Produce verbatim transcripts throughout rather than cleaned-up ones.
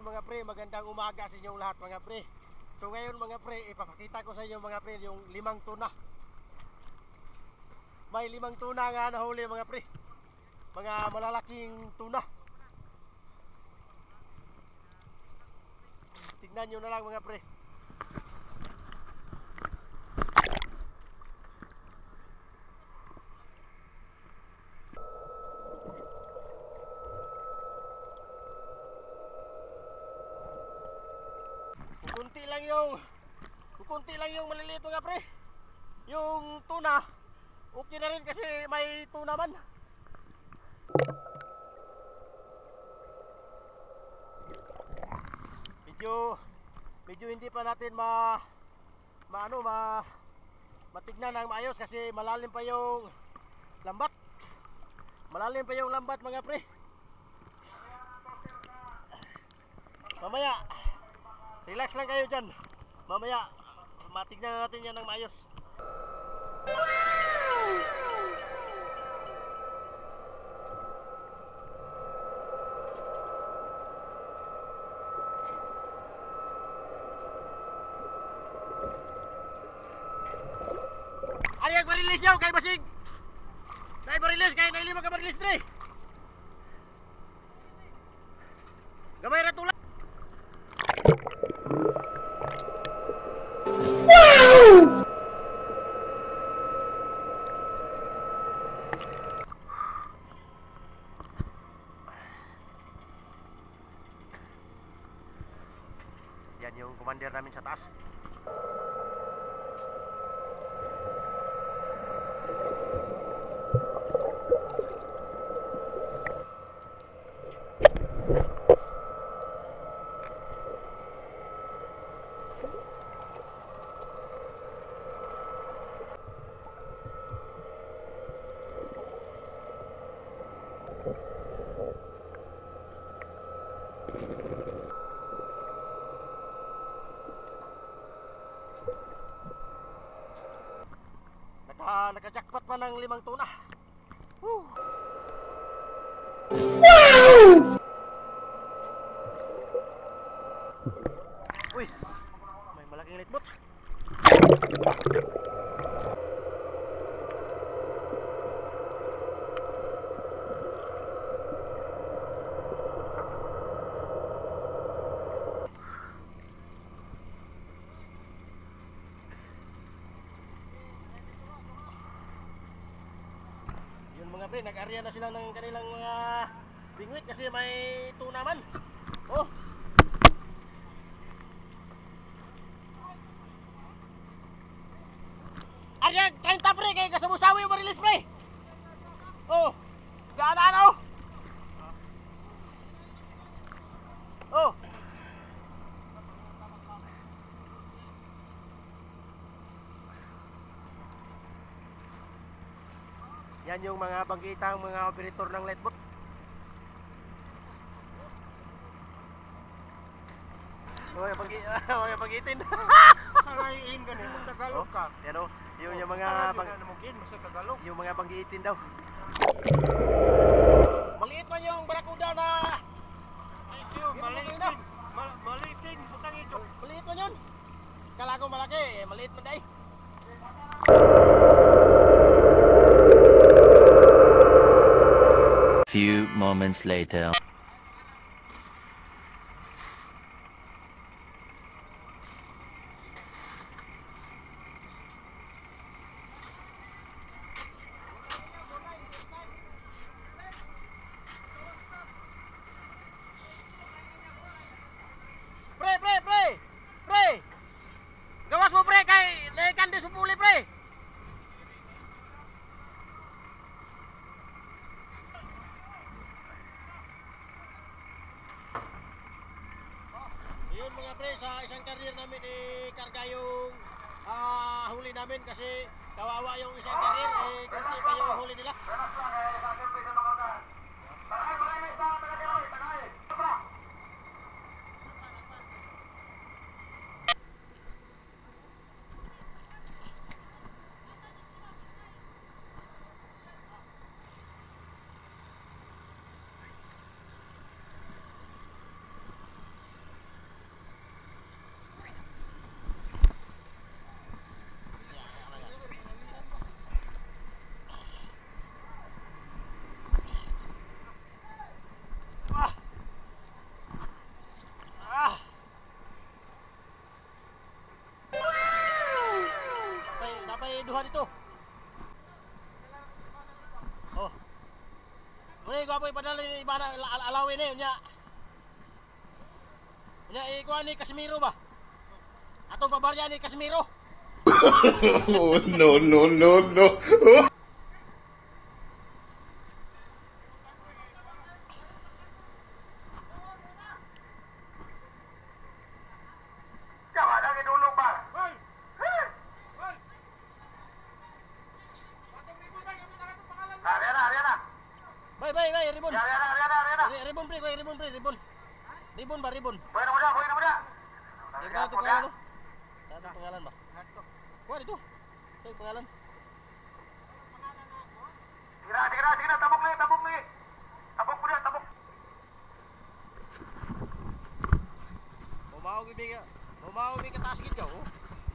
yun mga pre, magandang umaga sa inyong lahat mga pre. So ngayon mga pre, ipapakita ko sa inyo mga pre yung limang tuna. May limang tuna nga nahuli mga pre. Mga malalaking tuna. Tignan nyo na lang mga pre. Kukunti lang yung kukunti lang yung maliliit mga pre. Yung tuna okay na rin kasi may tuna man. Medyo medyo hindi pa natin ma maano ma matignan ang maayos kasi malalim pa yung lambat. Malalim pa yung lambat mga pre. Mamaya relax lang kayo dyan. Mamaya matignan natin yan ng maayos. Ano yung barilis nyo kay Basig? Kay barilis, kay nailima ka barilis tre. Gamay ra tulak. Yan yung commander namin sa taas. Naka, naka-jackpot pa ng limang tuna. Woo! Uy, may malaking litbot. Mga pre, nag-area na sila ng kanilang mga bingwit kasi may tuna man. Oh. Arya, treinta pre, kay kasabusawi yung marilis pre. Oh. Gaan ano? Oh. Yan yung mga banggitang mga operator ng lightboat. Oh, yung banggi, oh, yung banggitin. Sarayin ka nimo, Tagalog ka. Yan oh, yung, yung mga bang yung mga banggitin daw. Maliit man yung barakuda na. Thank you, maliit. Maliit, butang ito. Maliit man yun. Kala ko malaki, eh, maliit man dai. Few moments later. Pre, pre, pre. Pre. Gawas mo pre kay naikan di supuli pre. Yun mga pre, sa isang career namin i-karga yung uh, huli namin kasi kawawa yung isang career eh kunti pa yung huli nila. ba dito? Oh. Muna ko apoy padala ni iba na al- alawin eh nya. Nya ikuha ni Casimiro ba? Atong pabarya ni Casimiro. Oh, no, no, no, no. Bay bay bay ribon. Ri- Ribon pre, bay ribon pre, ribon. Ribon ba ribon? Ikaw ito pangalan no? Ano pangalan ba? Kuha dito. Ito yung pangalan. Bumaw gibi ka. Bumaw gibi ka taas gid ka oh.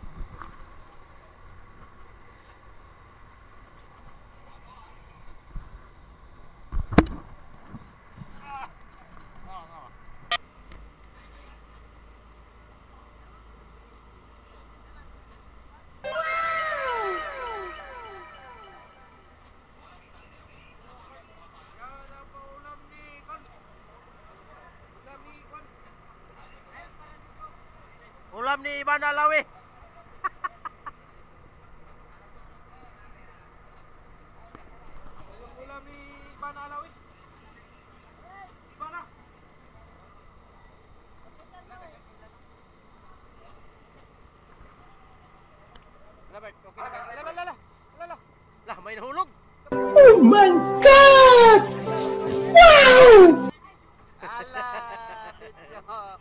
Ulam ni Iban Alawi. Ulam ni Iban Alawi. Ibana. Labay, okay na. Lala lala. Lala. Lah, may nahulog. Oh my God! Wow! Ala, dito.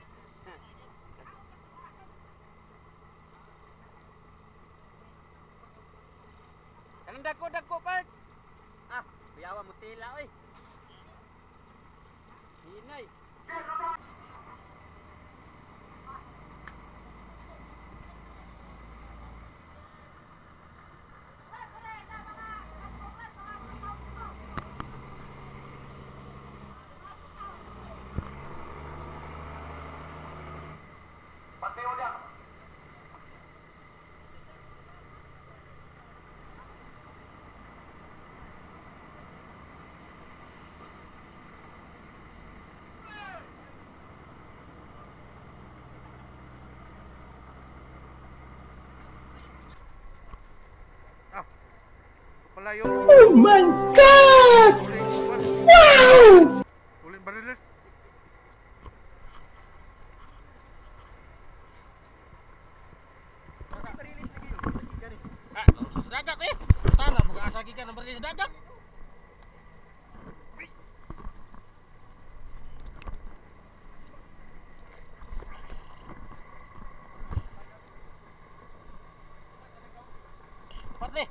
Ang dako-dako pa. Ah, biyawa mo tila oy. Hinay. Palayo. Oh my God! Wow! Ulit barilis. Ah, dagat eh. Sana buka asagi ka ng barilis dagat. Patli.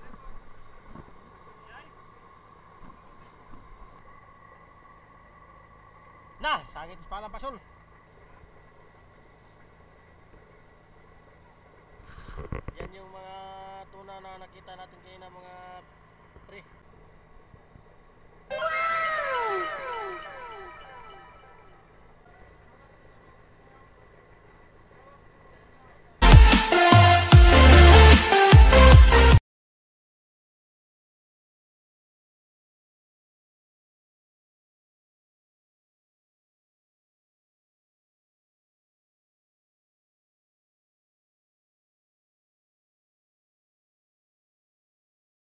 Nah, sakit kepala pasul. Yan yung mga tuna na nakita natin kanina mga pre.